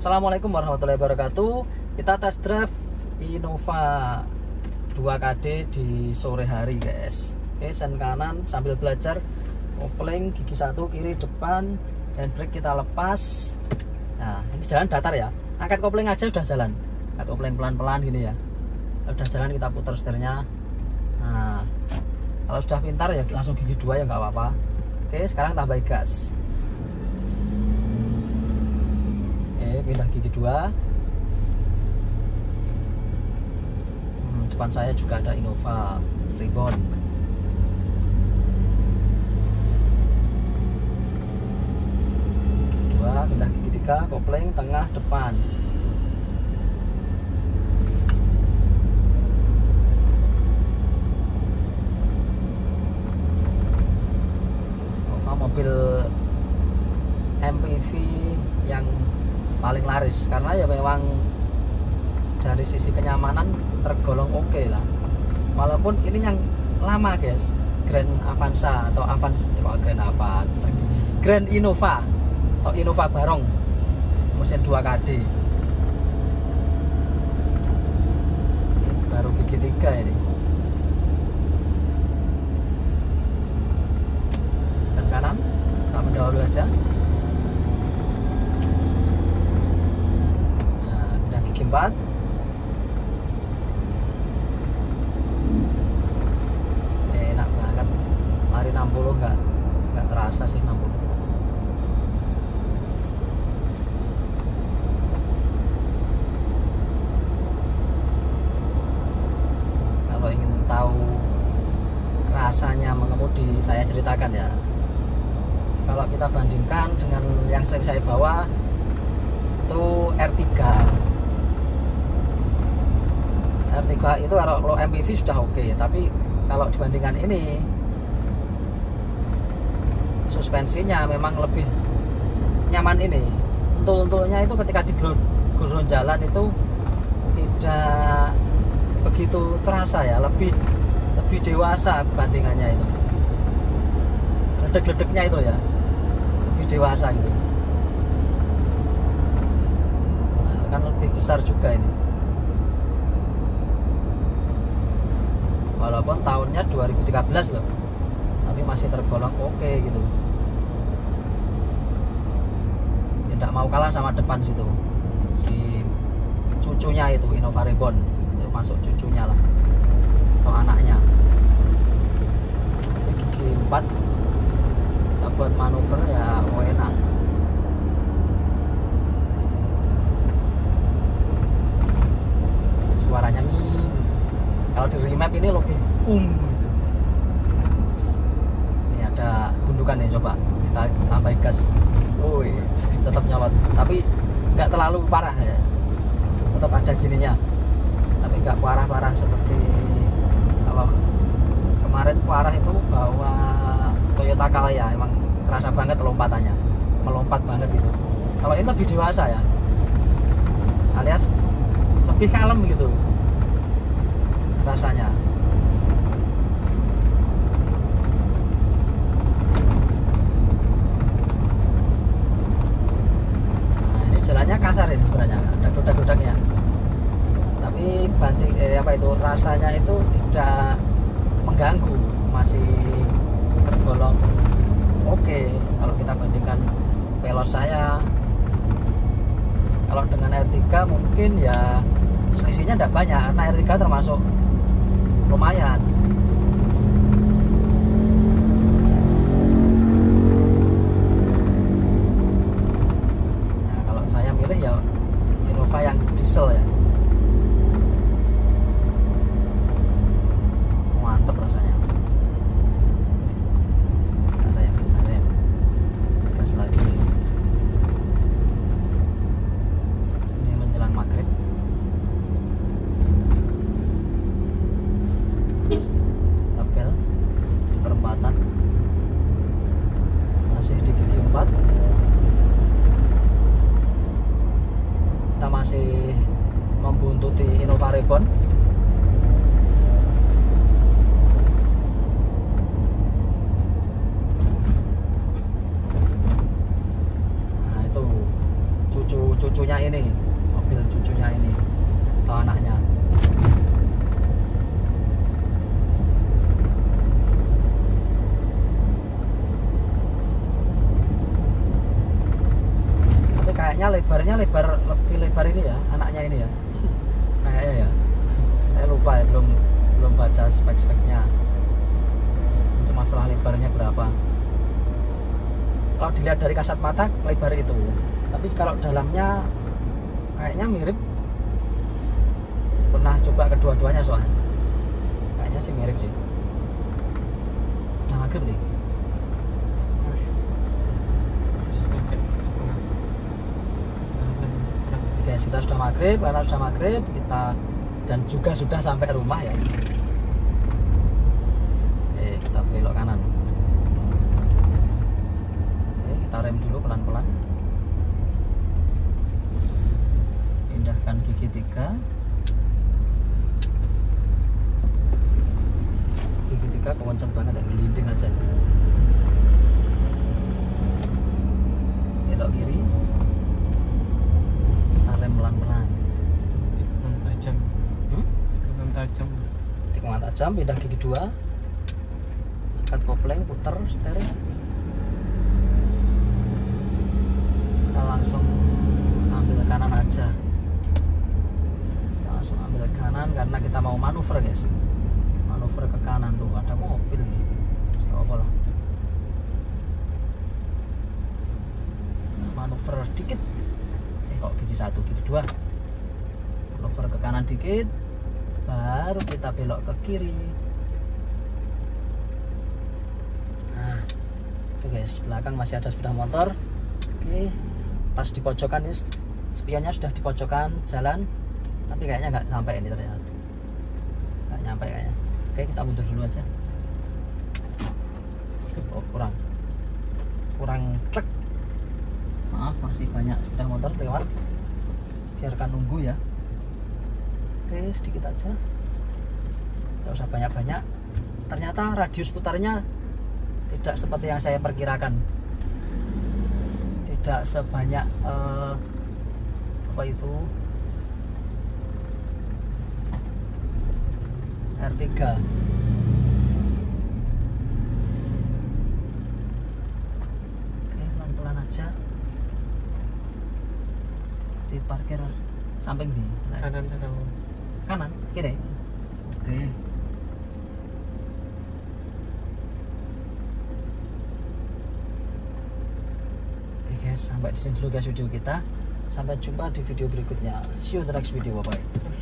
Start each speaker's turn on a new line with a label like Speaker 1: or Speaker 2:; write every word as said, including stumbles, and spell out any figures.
Speaker 1: Assalamualaikum warahmatullahi wabarakatuh. Kita test drive Innova dua K D di sore hari guys. Oke, sen kanan sambil belajar. Kopling gigi satu kiri depan, handbrake kita lepas. Nah, ini jalan datar ya. Angkat kopling aja udah jalan. Angkat kopling pelan-pelan gini ya. Udah jalan, kita putar setirnya. Nah, kalau sudah pintar ya langsung gigi dua ya nggak apa-apa. Oke, sekarang tambah gas. Pindah gigi dua. hmm, Depan saya juga ada Innova Reborn. Gigi dua, pindah gigi tiga, kopling tengah depan. Innova mobil M P V yang paling laris karena ya memang dari sisi kenyamanan tergolong oke okay lah, walaupun ini yang lama guys, Grand Avanza atau Avanza, eh, Grand Avanza Grand Innova atau Innova Barong mesin dua K D. Ini baru gigi tiga ini. Sen kanan kita mendahului aja. empat. Enak banget, lari enam puluh nggak nggak terasa sih enam puluh. Kalau ingin tahu rasanya mengemudi, saya ceritakan ya. Kalau kita bandingkan dengan yang sering saya bawa itu R tiga. R tiga itu kalau M P V sudah oke okay, tapi kalau dibandingkan ini suspensinya memang lebih nyaman ini. Entul-entulnya itu ketika di gurun jalan itu tidak begitu terasa ya, lebih lebih dewasa bandingannya itu. Gledek-gledeknya itu ya lebih dewasa gitu. Nah, kan lebih besar juga ini. Walaupun tahunnya dua ribu tiga belas loh, tapi masih tergolong oke okay gitu. Tidak mau kalah sama depan situ, si cucunya itu Innova Reborn, itu masuk cucunya lah atau anaknya. Ini gigi empat, kita buat manuver ya enak. Suaranya nging. Kalau di remap ini lebih um gitu. Ini ada gundukan nih, coba kita tambah gas. Woi, tetap nyolot, tapi nggak terlalu parah ya. Tetap ada gininya, tapi nggak parah-parah seperti kalau kemarin parah itu bawa Toyota Calya. Emang terasa banget lompatannya, melompat banget gitu. Kalau ini lebih dewasa ya, alias lebih kalem gitu rasanya. Nah, ini jalannya kasar ini sebenarnya, ada godak-godaknya, tapi banting eh, apa itu rasanya itu tidak mengganggu, masih tergolong oke okay. Kalau kita bandingkan Veloz saya, kalau dengan R tiga mungkin ya selisihnya tidak banyak karena R tiga termasuk lumayan. Nah, kalau saya milih ya Innova yang diesel ya. Mantep rasanya. Rem, rem. Gas lagi. Ini menjelang maghrib. Perempatan masih di gigi empat, kita masih membuntuti Innova Reborn. Nah itu cucu-cucu cucunya ini, mobil cucunya ini atau anaknya. Tapi kayaknya lebarnya lebar lebih lebar ini ya, anaknya ini ya, kayaknya ya. Saya lupa ya, belum belum baca spek-speknya. Itu masalah lebarnya berapa. Kalau dilihat dari kasat mata lebar itu, tapi kalau dalamnya kayaknya mirip. Pernah coba kedua-duanya soalnya, kayaknya sih mirip sih. Udah maghrib nih. Oke, kita sudah maghrib. Karena sudah maghrib kita dan juga sudah sampai rumah ya. Oke, kita belok kanan. Oke, kita rem dulu pelan-pelan. Pindahkan gigi tiga. Gigi tiga kenceng banget ya, gelinding aja. Belok kiri. Kita rem pelan-pelan.
Speaker 2: Tikungan tajam.
Speaker 1: Hmm?
Speaker 2: Tikungan tajam.
Speaker 1: Tikungan tajam, pindah gigi dua. Angkat kopling, puter setir. Kita langsung ambil kanan aja. Kita langsung ambil kanan karena kita mau manuver, guys. Manuver ke kanan tuh, ada mobil nih. Siapa lah? Manuver dikit. Eh kok gigi satu, gigi dua. Manuver ke kanan dikit. Baru kita belok ke kiri. Nah, itu guys, belakang masih ada sepeda motor. Oke, pas di pojokan ini spionnya sudah di pojokan jalan, tapi kayaknya nggak sampai ini ternyata. Nggak nyampe kayaknya. Oke, kita mundur dulu aja. Oh, kurang, kurang truk. Maaf, masih banyak sepeda motor lewat. Biarkan nunggu ya. Oke, sedikit aja, nggak usah banyak-banyak. Ternyata radius putarnya tidak seperti yang saya perkirakan, tidak sebanyak uh, apa itu R tiga. Oke, pelan-pelan aja. Di parkir samping di
Speaker 2: Kanan kanan.
Speaker 1: kanan kiri. Oke. Oke guys, sampai di sini dulu guys video kita. Sampai jumpa di video berikutnya. See you in the next video, bye bye.